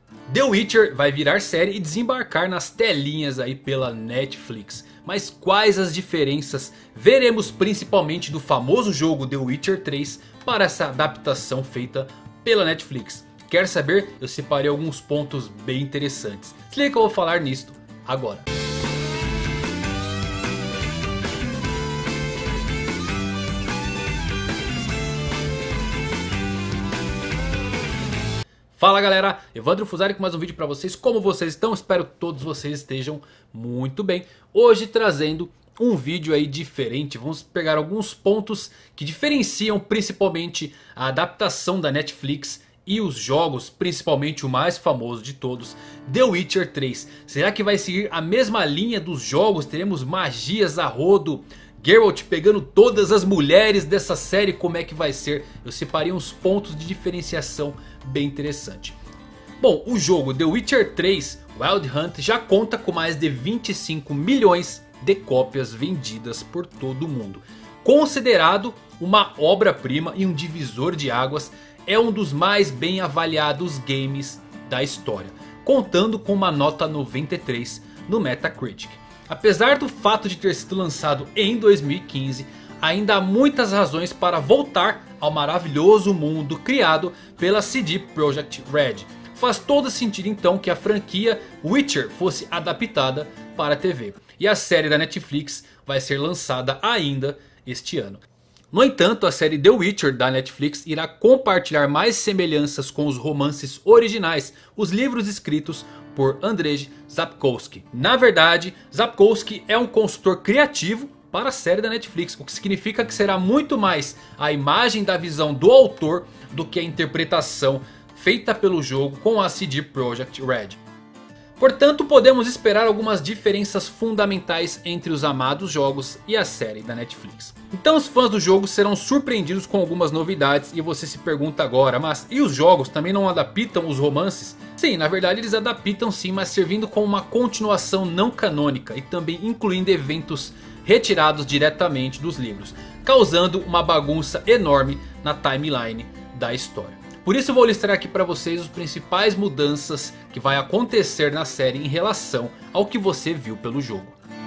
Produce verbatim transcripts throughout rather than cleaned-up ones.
The Witcher vai virar série e desembarcar nas telinhas aí pela Netflix. Mas quais as diferenças veremos principalmente do famoso jogo The Witcher três para essa adaptação feita pela Netflix? Quer saber? Eu separei alguns pontos bem interessantes. Se liga que eu vou falar nisto agora. Fala galera, Evandro Fusari com mais um vídeo pra vocês. Como vocês estão? Espero que todos vocês estejam muito bem. Hoje trazendo um vídeo aí diferente. Vamos pegar alguns pontos que diferenciam principalmente a adaptação da Netflix e os jogos, principalmente o mais famoso de todos, The Witcher três. Será que vai seguir a mesma linha dos jogos? Teremos magias a rodo? Geralt pegando todas as mulheres dessa série, como é que vai ser? Eu separei uns pontos de diferenciação bem interessante. Bom, o jogo The Witcher três Wild Hunt já conta com mais de vinte e cinco milhões de cópias vendidas por todo o mundo. Considerado uma obra-prima e um divisor de águas, é um dos mais bem avaliados games da história, contando com uma nota noventa e três no Metacritic. Apesar do fato de ter sido lançado em dois mil e quinze, ainda há muitas razões para voltar ao maravilhoso mundo criado pela C D Projekt Red. Faz todo sentido então que a franquia Witcher fosse adaptada para a T V. E a série da Netflix vai ser lançada ainda este ano. No entanto, a série The Witcher da Netflix irá compartilhar mais semelhanças com os romances originais, os livros escritos por Andrzej Sapkowski. Na verdade, Sapkowski é um consultor criativo para a série da Netflix, o que significa que será muito mais a imagem da visão do autor do que a interpretação feita pelo jogo com a C D Projekt Red. Portanto, podemos esperar algumas diferenças fundamentais entre os amados jogos e a série da Netflix. Então os fãs do jogo serão surpreendidos com algumas novidades e você se pergunta agora, mas e os jogos também não adaptam os romances? Sim, na verdade eles adaptam sim, mas servindo como uma continuação não canônica e também incluindo eventos retirados diretamente dos livros, causando uma bagunça enorme na timeline da história. Por isso eu vou listar aqui para vocês as principais mudanças que vai acontecer na série em relação ao que você viu pelo jogo.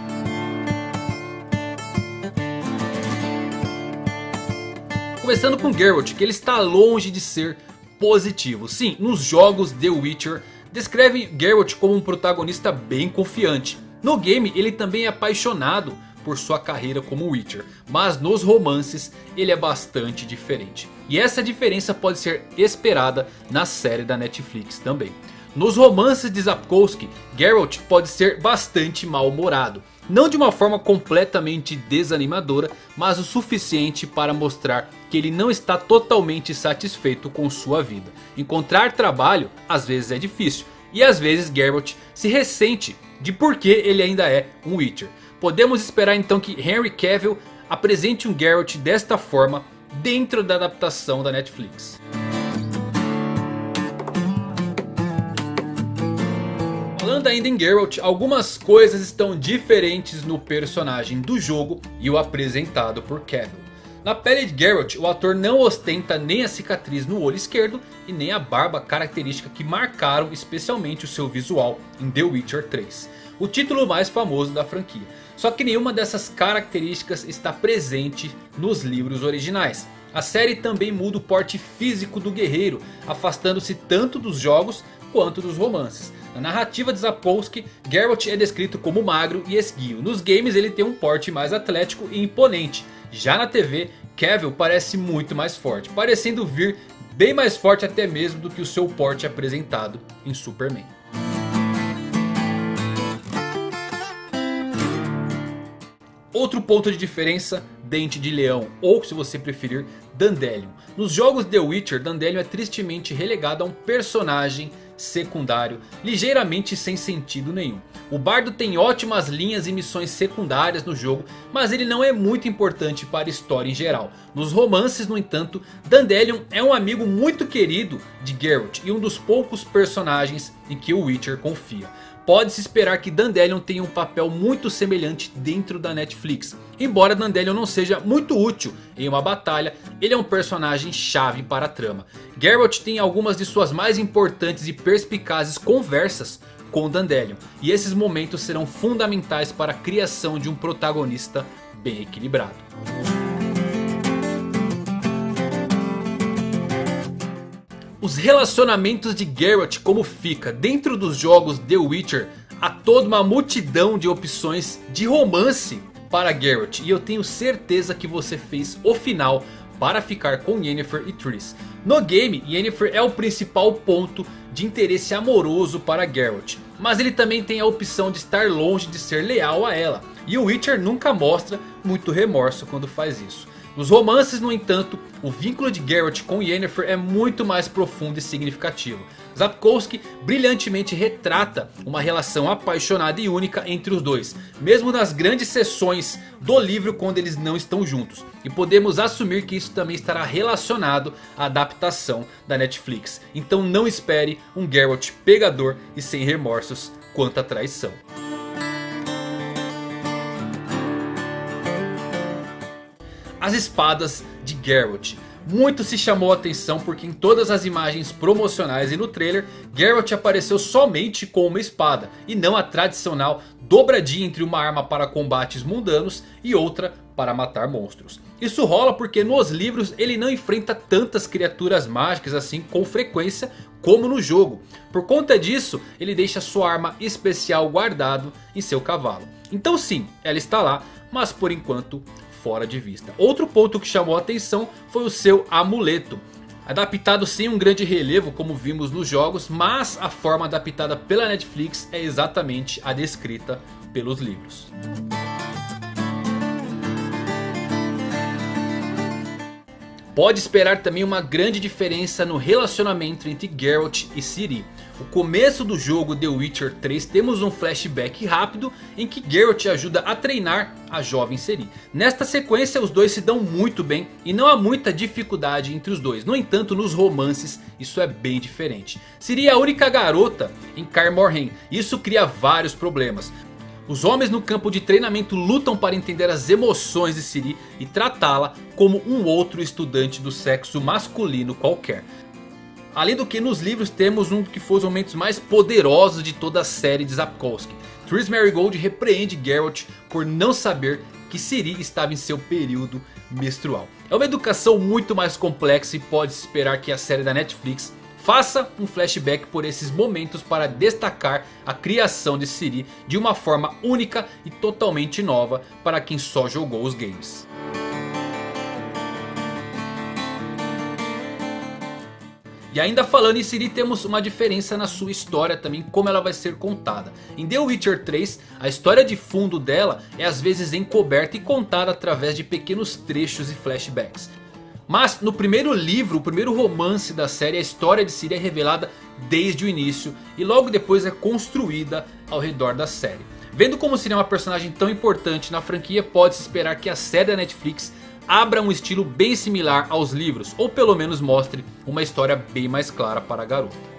Começando com Geralt, que ele está longe de ser positivo. Sim, nos jogos The Witcher descreve Geralt como um protagonista bem confiante. No game ele também é apaixonado por sua carreira como Witcher, mas nos romances ele é bastante diferente. E essa diferença pode ser esperada na série da Netflix também. Nos romances de Sapkowski, Geralt pode ser bastante mal-humorado. Não de uma forma completamente desanimadora, mas o suficiente para mostrar que ele não está totalmente satisfeito com sua vida. Encontrar trabalho às vezes é difícil, e às vezes Geralt se ressente de por que ele ainda é um Witcher. Podemos esperar então que Henry Cavill apresente um Geralt desta forma dentro da adaptação da Netflix. Falando ainda em Geralt, algumas coisas estão diferentes no personagem do jogo e o apresentado por Cavill. Na pele de Geralt, o ator não ostenta nem a cicatriz no olho esquerdo e nem a barba característica que marcaram especialmente o seu visual em The Witcher três. O título mais famoso da franquia. Só que nenhuma dessas características está presente nos livros originais. A série também muda o porte físico do guerreiro, afastando-se tanto dos jogos quanto dos romances. Na narrativa de Sapkowski, Geralt é descrito como magro e esguio. Nos games ele tem um porte mais atlético e imponente. Já na T V, Cavill parece muito mais forte, parecendo vir bem mais forte até mesmo do que o seu porte apresentado em Superman. Outro ponto de diferença, Dente de Leão, ou se você preferir, Dandelion. Nos jogos The Witcher, Dandelion é tristemente relegado a um personagem secundário, ligeiramente sem sentido nenhum. O bardo tem ótimas linhas e missões secundárias no jogo, mas ele não é muito importante para a história em geral. Nos romances, no entanto, Dandelion é um amigo muito querido de Geralt e um dos poucos personagens em que o Witcher confia. pode-se esperar que Dandelion tenha um papel muito semelhante dentro da Netflix. Embora Dandelion não seja muito útil em uma batalha, ele é um personagem chave para a trama. Geralt tem algumas de suas mais importantes e perspicazes conversas com Dandelion, e esses momentos serão fundamentais para a criação de um protagonista bem equilibrado. Os relacionamentos de Geralt, como fica dentro dos jogos The Witcher, há toda uma multidão de opções de romance para Geralt. E eu tenho certeza que você fez o final para ficar com Yennefer e Triss. No game, Yennefer é o principal ponto de interesse amoroso para Geralt. Mas ele também tem a opção de estar longe de ser leal a ela. E o Witcher nunca mostra muito remorso quando faz isso. Nos romances, no entanto, o vínculo de Geralt com Yennefer é muito mais profundo e significativo. Sapkowski brilhantemente retrata uma relação apaixonada e única entre os dois, mesmo nas grandes sessões do livro quando eles não estão juntos. E podemos assumir que isso também estará relacionado à adaptação da Netflix. Então não espere um Geralt pegador e sem remorsos quanto à traição. As espadas de Geralt. Muito se chamou a atenção porque em todas as imagens promocionais e no trailer, Geralt apareceu somente com uma espada e não a tradicional dobradinha entre uma arma para combates mundanos e outra para matar monstros. Isso rola porque nos livros ele não enfrenta tantas criaturas mágicas assim com frequência como no jogo. Por conta disso, ele deixa sua arma especial guardado em seu cavalo. Então sim, ela está lá, mas por enquanto fora de vista. Outro ponto que chamou a atenção foi o seu amuleto. Adaptado sem um grande relevo como vimos nos jogos, mas a forma adaptada pela Netflix é exatamente a descrita pelos livros. Pode esperar também uma grande diferença no relacionamento entre Geralt e Ciri. No começo do jogo The Witcher três temos um flashback rápido em que Geralt ajuda a treinar a jovem Ciri. Nesta sequência os dois se dão muito bem e não há muita dificuldade entre os dois. No entanto, nos romances isso é bem diferente. Ciri é a única garota em Kaer Morhen e isso cria vários problemas. Os homens no campo de treinamento lutam para entender as emoções de Ciri e tratá-la como um outro estudante do sexo masculino qualquer. Além do que nos livros temos um que foi os momentos mais poderosos de toda a série de Sapkowski. Triss Merigold repreende Geralt por não saber que Ciri estava em seu período menstrual. É uma educação muito mais complexa e pode-se esperar que a série da Netflix faça um flashback por esses momentos para destacar a criação de Ciri de uma forma única e totalmente nova para quem só jogou os games. E ainda falando em Ciri, temos uma diferença na sua história também, como ela vai ser contada. Em The Witcher três, a história de fundo dela é às vezes encoberta e contada através de pequenos trechos e flashbacks. Mas no primeiro livro, o primeiro romance da série, a história de Ciri é revelada desde o início e logo depois é construída ao redor da série. Vendo como Ciri é uma personagem tão importante na franquia, pode-se esperar que a série da Netflix abra um estilo bem similar aos livros, ou pelo menos mostre uma história bem mais clara para a garota.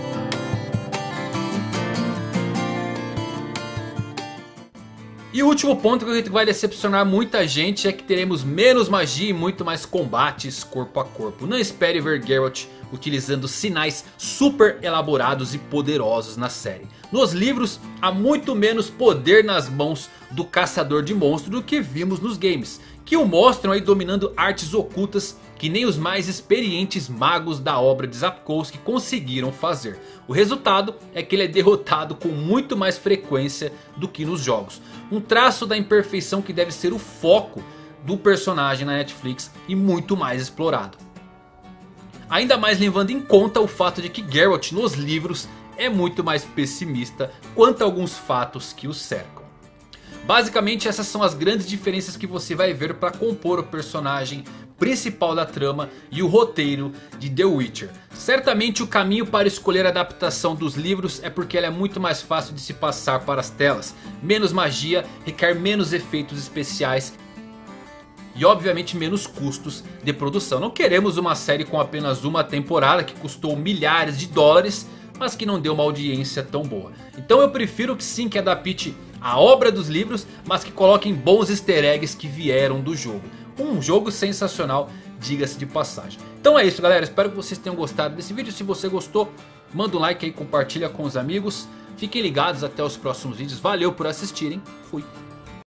E o último ponto que vai decepcionar muita gente é que teremos menos magia e muito mais combates corpo a corpo. Não espere ver Geralt utilizando sinais super elaborados e poderosos na série. Nos livros há muito menos poder nas mãos do caçador de monstros do que vimos nos games, que o mostram aí dominando artes ocultas que nem os mais experientes magos da obra de Sapkowski conseguiram fazer. O resultado é que ele é derrotado com muito mais frequência do que nos jogos. Um traço da imperfeição que deve ser o foco do personagem na Netflix e muito mais explorado. Ainda mais levando em conta o fato de que Geralt nos livros é muito mais pessimista quanto a alguns fatos que o cercam. Basicamente essas são as grandes diferenças que você vai ver para compor o personagem principal da trama e o roteiro de The Witcher. Certamente o caminho para escolher a adaptação dos livros é porque ela é muito mais fácil de se passar para as telas. Menos magia, requer menos efeitos especiais e obviamente menos custos de produção. Não queremos uma série com apenas uma temporada que custou milhares de dólares mas que não deu uma audiência tão boa. Então eu prefiro que sim, que adapte a obra dos livros, mas que coloquem bons easter eggs que vieram do jogo. Um jogo sensacional, diga-se de passagem. Então é isso, galera, espero que vocês tenham gostado desse vídeo. Se você gostou, manda um like aí, compartilha com os amigos. Fiquem ligados até os próximos vídeos. Valeu por assistirem, fui.